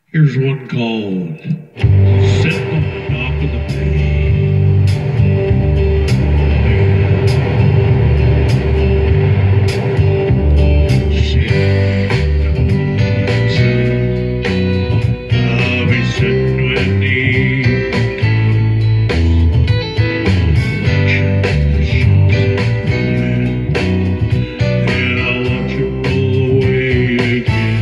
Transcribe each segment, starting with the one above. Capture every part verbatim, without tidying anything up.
Here's one called Sitting on the Dock of the Bay. I'll be sitting when the evening comes, watching the ships go in, and I'll watch it roll away again.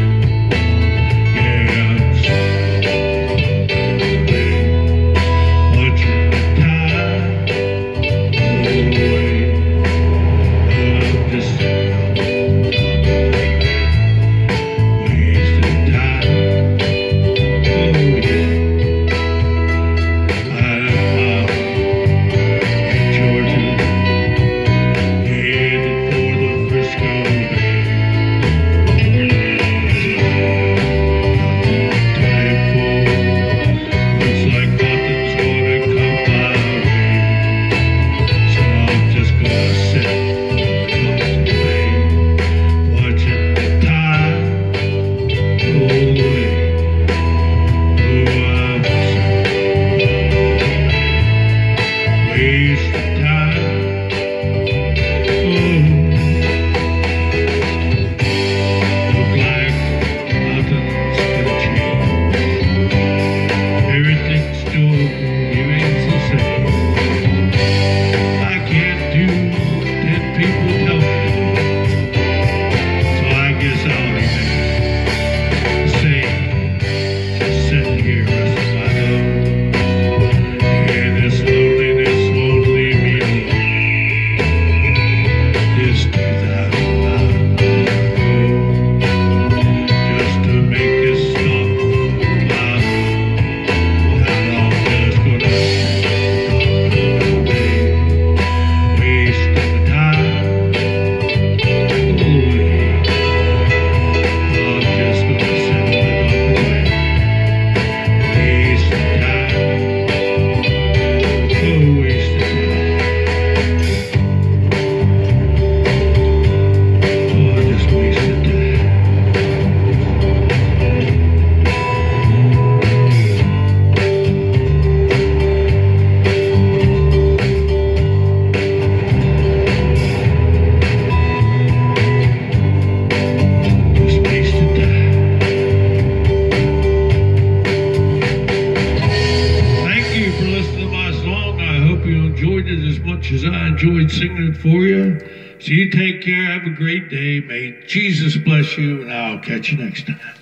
As much as I enjoyed singing it for you. So you take care, have a great day. May Jesus bless you, and I'll catch you next time.